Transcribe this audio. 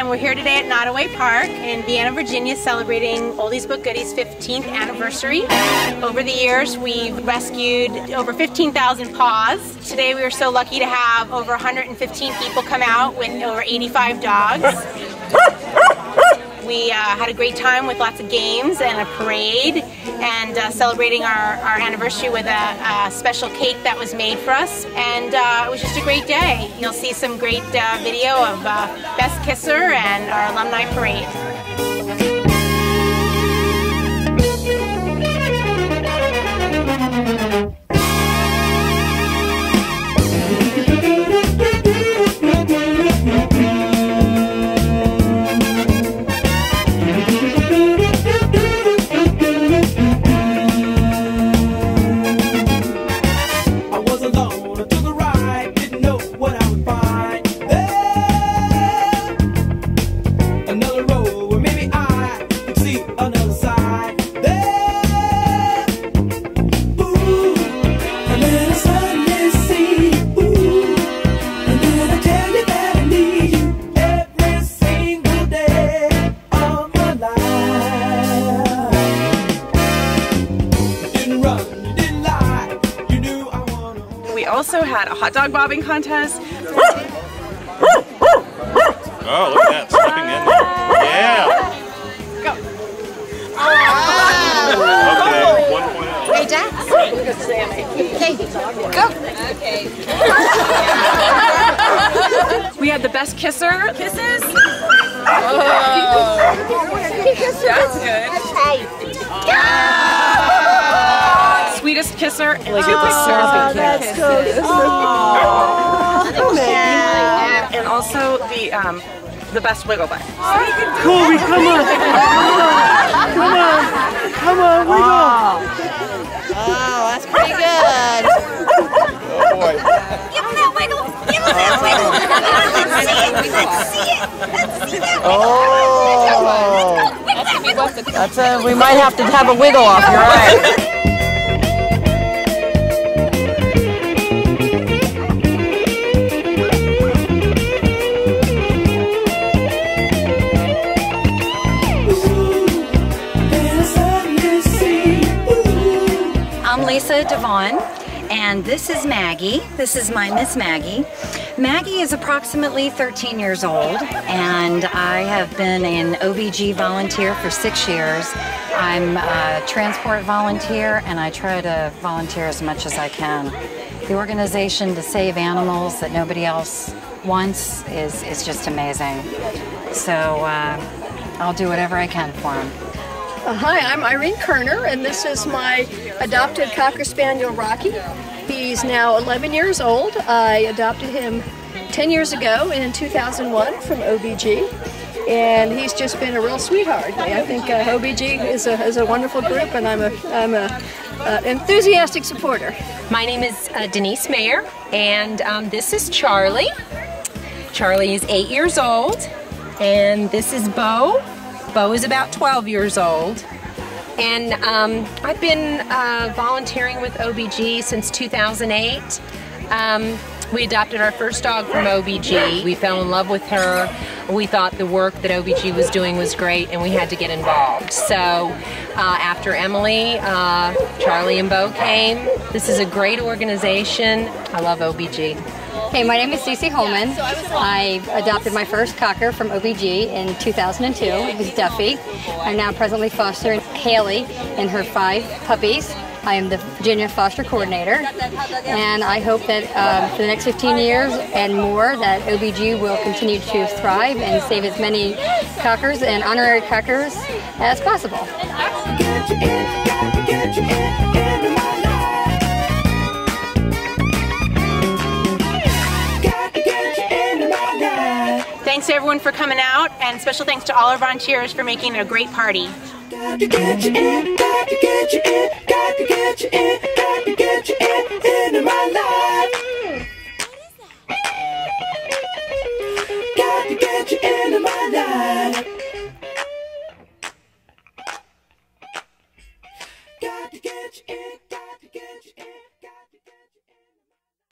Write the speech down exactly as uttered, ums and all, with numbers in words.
and we're here today at Nottoway Park in Vienna, Virginia, celebrating Oldies But Goodies' fifteenth anniversary. Over the years, we've rescued over fifteen thousand paws. Today we were so lucky to have over one hundred fifteen people come out with over eighty-five dogs. We uh, had a great time with lots of games and a parade, and uh, celebrating our, our anniversary with a, a special cake that was made for us. And uh, it was just a great day. You'll see some great uh, video of uh, Best Kisser and our alumni parade. We also had a hot dog bobbing contest. Oh, look at that, slipping in there. Yeah! Go! Okay, one point out. Hey, Dad. Okay, go! Okay. We had the best kisser. Kisses? Oh. That's good. Sweetest kisser and two pictures. That's kisses. Oh. And also the um, the best wiggle butt. Colby, come on! Come on! Come on, wiggle! Oh, that's pretty good. Oh boy. Give him that wiggle! Give him that wiggle! Let's see it! Let's see it! Let's see that wiggle! Oh! That's a, we might have to have a wiggle off, you're right. I'm Lisa Devon, and this is Maggie. This is my Miss Maggie. Maggie is approximately thirteen years old, and I have been an O B G volunteer for six years. I'm a transport volunteer, and I try to volunteer as much as I can. The organization to save animals that nobody else wants is, is just amazing. So uh, I'll do whatever I can for them. Uh, hi, I'm Irene Kerner, and this is my adopted Cocker Spaniel, Rocky. He's now eleven years old. I adopted him ten years ago in two thousand one from O B G, and he's just been a real sweetheart. I think uh, O B G is a, is a wonderful group, and I'm a I'm a uh, enthusiastic supporter. My name is uh, Denise Mayer, and um, this is Charlie. Charlie is eight years old, and this is Bo. Bo is about twelve years old, and um, I've been uh, volunteering with O B G since two thousand eight. Um, we adopted our first dog from O B G. We fell in love with her. We thought the work that O B G was doing was great, and we had to get involved. So uh, after Emily, uh, Charlie and Bo came. This is a great organization. I love O B G. Hey, my name is Cece Holman. I adopted my first cocker from O B G in two thousand two. It was Duffy. I'm now presently fostering Haley and her five puppies. I am the Virginia Foster Coordinator, and I hope that uh, for the next fifteen years and more that O B G will continue to thrive and save as many cockers and honorary cockers as possible. Thanks to everyone for coming out, and special thanks to all our volunteers for making it a great party. Got to get you in, got to get you in, got to get you in, got to get you in, into my life.